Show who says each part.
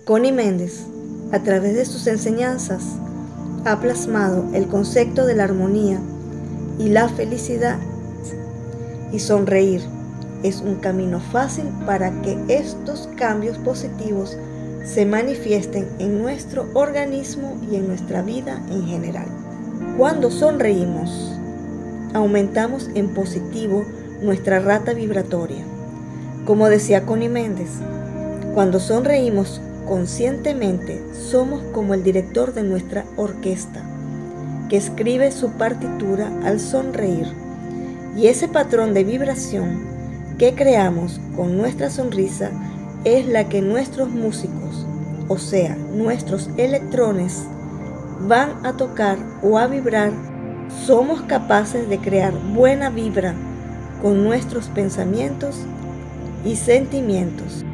Speaker 1: Connie Méndez, a través de sus enseñanzas, ha plasmado el concepto de la armonía y la felicidad, y sonreír es un camino fácil para que estos cambios positivos se manifiesten en nuestro organismo y en nuestra vida en general. Cuando sonreímos, aumentamos en positivo nuestra rata vibratoria. Como decía Connie Méndez, cuando sonreímos conscientemente, somos como el director de nuestra orquesta, que escribe su partitura al sonreír, y ese patrón de vibración que creamos con nuestra sonrisa es la que nuestros músicos, o sea, nuestros electrones, van a tocar o a vibrar. Somos capaces de crear buena vibra con nuestros pensamientos y sentimientos.